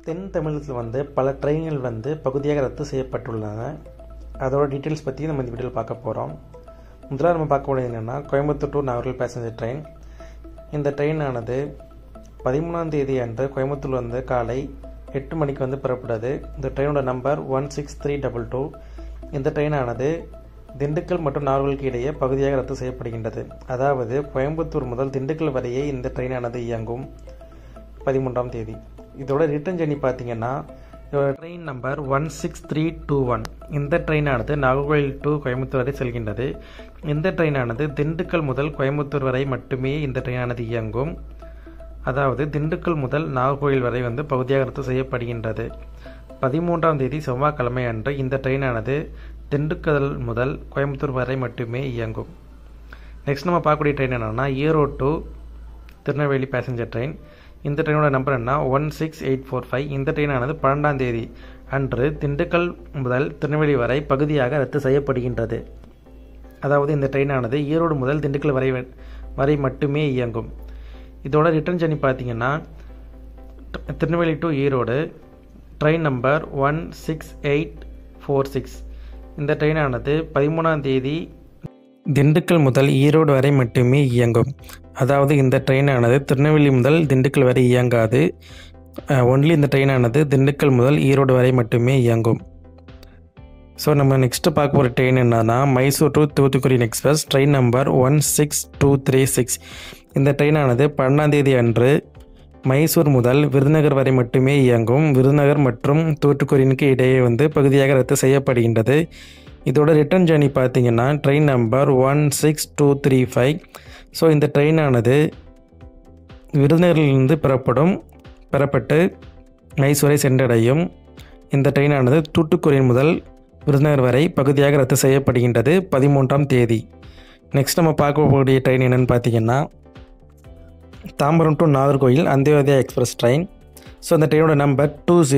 தென் தமிழகத்தில் வந்து பல ட்ரெயின்கள் வந்து பகுதியாக ரத்து செய்யப்பட்டுள்ளன. அதோட டீட்டெயில்ஸ் பற்றி நம்ம இந்த வீடியோவில் பார்க்க போகிறோம். முதலாக நம்ம பார்க்க வேண்டியது என்னென்னா, Coimbatore to Nagercoil passenger train. இந்த ட்ரெயினானது 13ஆம் தேதி அன்று கோயம்புத்தூர் வந்து காலை 8 மணிக்கு வந்து புறப்படுது. இந்த ட்ரெயினோட நம்பர் 16322. இந்த ட்ரெயினானது திண்டுக்கல் மற்றும் நாகர்கோவிலுக்கு இடையே பகுதியாக ரத்து செய்யப்படுகின்றது. அதாவது கோயம்புத்தூர் முதல் திண்டுக்கல் வரையே இந்த ட்ரெயினானது இயங்கும் 13ஆம் தேதி. இதோட ரிட்டர்ன் ஜர்னி பார்த்தீங்கன்னா, இதோட ட்ரெயின் நம்பர் 16321. இந்த ட்ரெயினானது நாகர்கோவில் டு கோயம்புத்தூர் வரை செல்கின்றது. இந்த ட்ரெயினானது திண்டுக்கல் முதல் கோயம்புத்தூர் வரை மட்டுமே இந்த ட்ரெயினானது இயங்கும். அதாவது திண்டுக்கல் முதல் நாகர்கோவில் வரை வந்து பகுதியாக ரத்து செய்யப்படுகின்றது. 13ஆம் தேதி செவ்வாய்க்கிழமை அன்று இந்த ட்ரெயினானது திண்டுக்கல் முதல் கோயம்புத்தூர் வரை மட்டுமே இயங்கும். நெக்ஸ்ட் நம்ம பார்க்கக்கூடிய ட்ரெயின் என்னென்னா, Erode to Tirunelveli passenger train. இந்த ட்ரெயினோட நம்பர் என்ன 16845. இந்த ட்ரெயினானது 12ஆம் தேதி அன்று திண்டுக்கல் முதல் திருநெல்வேலி வரை பகுதியாக ரத்து செய்யப்படுகின்றது. அதாவது இந்த ட்ரெயினானது ஈரோடு முதல் திண்டுக்கல் வரை மட்டுமே இயங்கும். இதோட ரிட்டர்ன் ஜர்னி பார்த்தீங்கன்னா, Tirunelveli to Erode train number 16846. இந்த ட்ரெயினானது 13ஆம் தேதி திண்டுக்கல் முதல் ஈரோடு வரை மட்டுமே இயங்கும். அதாவது இந்த ட்ரெயினானது திருநெல்வேலி முதல் திண்டுக்கல் வரை இயங்காது. ஒன்லி இந்த ட்ரெயினானது திண்டுக்கல் முதல் ஈரோடு வரை மட்டுமே இயங்கும். ஸோ நம்ம நெக்ஸ்ட்டு பார்க்க போகிற ட்ரெயின் என்னன்னா, Mysore to Thoothukudi express train number 16236. இந்த ட்ரெயினானது 12ஆம் தேதி அன்று மைசூர் முதல் விருதுநகர் வரை மட்டுமே இயங்கும். விருதுநகர் மற்றும் தூத்துக்குடிக்கு இடையே வந்து பகுதியாக ரத்து செய்யப்படுகின்றது. இதோட ரிட்டர்ன் ஜர்னி பார்த்தீங்கன்னா, ட்ரெயின் நம்பர் 16235. ஸோ இந்த ட்ரெயினானது விருதுநகரிலிருந்து பெறப்பட்டு மைசூரை சென்றடையும். இந்த ட்ரெயினானது தூத்துக்குடி முதல் விருதுநகர் வரை பகுதியாக ரத்து செய்யப்படுகின்றது 13ஆம் தேதி. நெக்ஸ்ட் நம்ம பார்க்கக்கூடிய ட்ரெயின் என்னென்னு பார்த்தீங்கன்னா, Tambaram to Nagercoil Antyodaya express train. So இந்த ட்ரெயினோட நம்பர்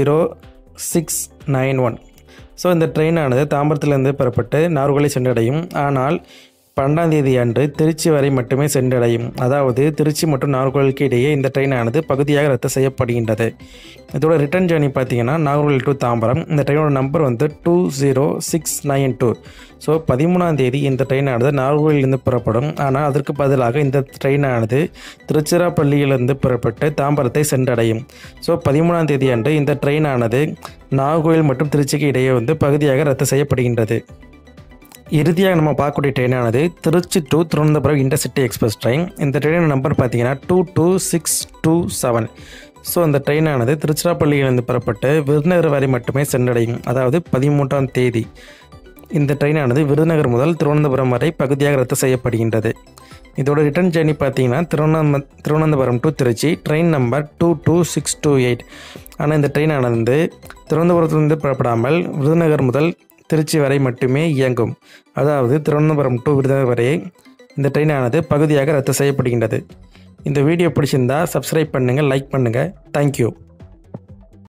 20691. ஸோ இந்த ட்ரெயினானது தாம்பரத்திலிருந்து பெறப்பட்டு நாகர்கோவிலை சென்றடையும். ஆனால் 12ஆம் தேதி அன்று திருச்சி வரை மட்டுமே சென்றடையும். அதாவது திருச்சி மற்றும் நாகர்கோவிலுக்கு இடையே இந்த ட்ரெயினானது பகுதியாக ரத்து செய்யப்படுகின்றது. இதோட ரிட்டர்ன் ஜர்னி பார்த்தீங்கன்னா, நாகர்கோவில் டு தாம்பரம். இந்த ட்ரெயினோட நம்பர் வந்து 20692. ஸோ 13ஆம் தேதி இந்த ட்ரெயினானது நாகர்கோவிலிருந்து புறப்படும். ஆனால் அதற்கு பதிலாக இந்த ட்ரெயினானது திருச்சிராப்பள்ளியிலிருந்து புறப்பட்டு தாம்பரத்தை சென்றடையும். ஸோ 13ஆம் தேதி அன்று இந்த ட்ரெயினானது நாகர்கோவில் மற்றும் திருச்சிக்கு இடையே வந்து பகுதியாக ரத்து செய்யப்படுகின்றது. இறுதியாக நம்ம பார்க்கக்கூடிய ட்ரெயினானது Trichy to Thiruvananthapuram intercity express train. இந்த ட்ரெயினோட நம்பர் பார்த்தீங்கன்னா 22627. ஸோ இந்த ட்ரெயினானது திருச்சிராப்பள்ளியிலிருந்து புறப்பட்டு விருதுநகர் வரை மட்டுமே சென்றடையும். அதாவது 13ஆம் தேதி இந்த ட்ரெயினானது விருதுநகர் முதல் திருவனந்தபுரம் வரை பகுதியாக ரத்து செய்யப்படுகின்றது. இதோட ரிட்டர்ன் ஜர்னி பார்த்தீங்கன்னா, Thiruvananthapuram to Trichy train number 22628. ஆனால் இந்த ட்ரெயினானது திருவனந்தபுரத்திலிருந்து புறப்படாமல் விருதுநகர் முதல் திருச்சி வரை மட்டுமே இயங்கும். அதாவது திருவனந்தபுரம் டு விருதுநகர் வரை இந்த ட்ரெயினானது பகுதியாக ரத்து செய்யப்படுகின்றது. இந்த வீடியோ பிடிச்சிருந்தால் சப்ஸ்கிரைப் பண்ணுங்கள், லைக் பண்ணுங்கள். தேங்க்யூ.